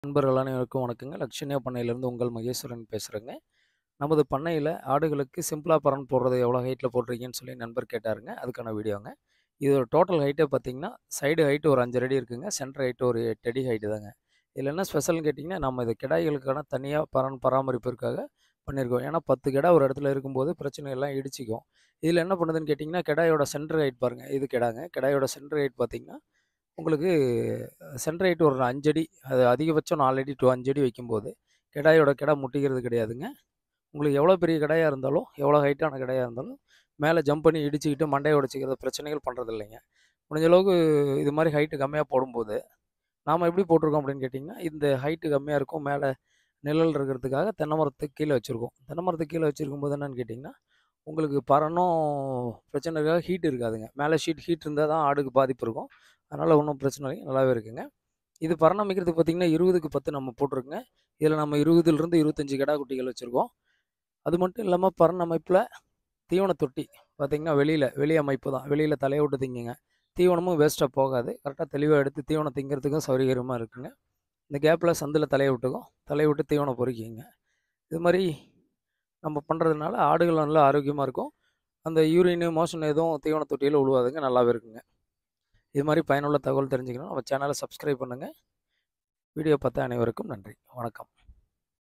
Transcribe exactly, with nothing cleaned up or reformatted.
நண்பர்கள் அனைவருக்கும் வணக்கங்க. லட்சுமியா பண்ணையிலேருந்து உங்கள் மகேஸ்வரன் பேசுகிறேங்க. நமது பண்ணையில் ஆடுகளுக்கு சிம்பிளாக பரன் போடுறது எவ்வளோ ஹைட்டில் போடுறீங்கன்னு சொல்லி நண்பர் கேட்டாருங்க. அதுக்கான வீடியோங்க. இதோட டோட்டல் ஹைட்டே பார்த்தீங்கன்னா, சைடு ஹைட்டு ஒரு அஞ்சு அடி இருக்குங்க. சென்டர் ஹைட்டு ஒரு எட்டு அடி ஹைட்டு தாங்க. இதில் என்ன ஸ்பெஷல்னு கேட்டிங்கன்னா, நம்ம இது கிடாய்களுக்கான தனியாக பரன் பராமரிப்பிற்காக பண்ணியிருக்கோம். ஏன்னா பத்து கிடா ஒரு இடத்துல இருக்கும்போது பிரச்சனைகள்லாம் இடிச்சிக்கும். இதில் என்ன பண்ணுதுன்னு கேட்டிங்கன்னா, கிடாயோட சென்டர் ஹைட் பாருங்கள். இது கிடாங்க. கிடாயோட சென்டர் ஹைட் பார்த்தீங்கன்னா, உங்களுக்கு சென்டர் ஹைட் ஒரு அஞ்சு அடி, அது அதிகபட்சம் நாலு அடி டூ அஞ்சு அடி வைக்கும்போது, கிடாயோட கிடா முட்டிக்கிறது கிடையாதுங்க. உங்களுக்கு எவ்வளோ பெரிய கிடாயா இருந்தாலும், எவ்வளோ ஹைட்டான கிடாயா இருந்தாலும், மேலே ஜம்ப் பண்ணி இடிச்சுக்கிட்டு மண்டைய உடைச்சிக்கிற பிரச்சனைகள் பண்ணுறது இல்லைங்க. முடிஞ்ச அளவுக்கு இது மாதிரி ஹைட்டு கம்மியாக போடும்போது, நாம் எப்படி போட்டிருக்கோம் அப்படின்னு கேட்டிங்கன்னா, இந்த ஹைட்டு கம்மியாக இருக்கும். மேலே நிழல் இருக்கிறதுக்காக தென்னை மரத்துக்கு கீழே வச்சுருக்கோம். தென்னை மரத்துக்கு கீழே வச்சுருக்கும்போது என்னன்னு கேட்டிங்கன்னா, உங்களுக்கு பறனும் பிரச்சனை இருக்காது, ஹீட் இருக்காதுங்க. மேலே ஷீட் ஹீட் இருந்தால் தான் ஆடுக்கு பாதிப்பு இருக்கும். அதனால் ஒன்றும் பிரச்சனை இல்லைங்க, நல்லாவே இருக்குங்க. இது பராமரிக்கிறதுக்கு பார்த்தீங்கன்னா, இருபதுக்கு பத்து நம்ம போட்டிருக்கோங்க. இதில் நம்ம இருபதுலேருந்து இருபத்தஞ்சு கிடா குட்டிகள் வச்சுருக்கோம். அது மட்டும் இல்லாமல் பராமரிப்பில் தீவன தொட்டி பார்த்தீங்கன்னா, வெளியில் வெளி அமைப்பு தான். வெளியில் தலையை விட்டு திங்குங்க. தீவனமும் வேஸ்ட்டாக போகாது. கரெக்டாக தெளிவாக எடுத்து தீவனம் திங்கிறதுக்கும் சௌகரியமாக இருக்குங்க. இந்த கேப்பில் சந்தில் தலையை விட்டுக்கும். தலையை விட்டு தீவனம் பொறுக்கிங்க. இது மாதிரி நம்ம பண்ணுறதுனால ஆடுகள் நல்லா ஆரோக்கியமாக இருக்கும். அந்த யூரின், மோஷன் எதுவும் தீவன தொட்டியில் விழுவாதுங்க. நல்லாவே இருக்குங்க. இது மாதிரி பயனுள்ள தகவல் தெரிஞ்சுக்கணும் நம்ம சேனலை சப்ஸ்கிரைப் பண்ணுங்கள். வீடியோ பார்த்த அனைவருக்கும் நன்றி. வணக்கம்.